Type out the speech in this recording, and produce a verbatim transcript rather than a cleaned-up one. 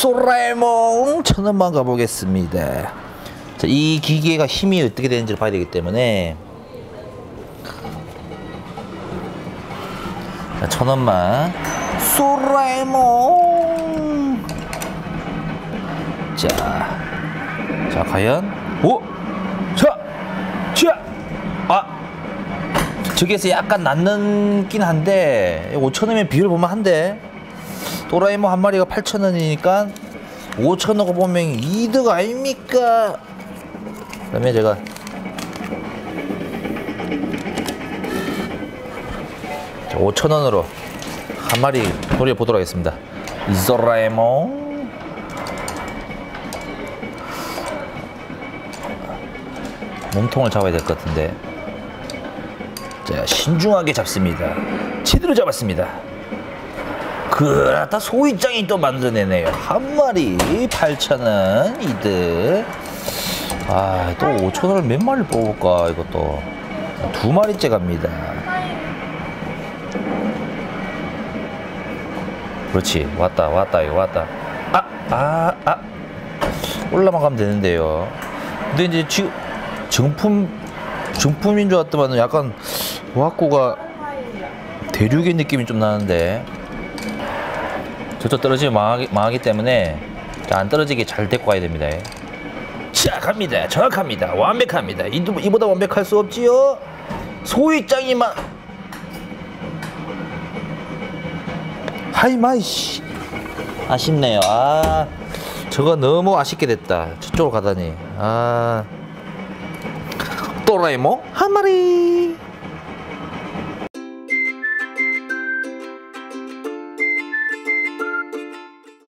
소라에몽 천 원만 가보겠습니다. 자, 이 기계가 힘이 어떻게 되는지를 봐야 되기 때문에 자, 천 원만 소라에몽. 자, 자 과연 오, 자, 자, 아, 저기에서 약간 낮는긴 한데 오천 원이면 비율 보면 한데 도라에몽 한 마리가 팔천 원이니까 오천 원고 보면 이득 아닙니까? 그러면 제가 오천 원으로 한 마리 노려보도록 하겠습니다. 도라에몽. 몸통을 잡아야 될 것 같은데. 자, 신중하게 잡습니다. 제대로 잡았습니다. 그렇다, 소위장이 또 만들어내네요. 한 마리 팔천 원 이득. 아, 또 오천 원을 몇 마리를 뽑을까 이것도. 두 마리째 갑니다. 그렇지, 왔다 왔다 이거 왔다. 아, 아, 아. 올라만 가면 되는데요. 근데 이제 지금 정품 정품인 줄 알았더만 약간 와꾸가 대륙의 느낌이 좀 나는데. 저쪽 떨어지면 망하기, 망하기 때문에 자, 안 떨어지게 잘 데리고 가야 됩니다. 자, 갑니다. 정확합니다. 완벽합니다. 이, 이보다 완벽할 수 없지요. 소위장이만. 하이마이씨, 아쉽네요. 아, 저거 너무 아쉽게 됐다. 저쪽으로 가다니. 아, 도라에몽 한 마리.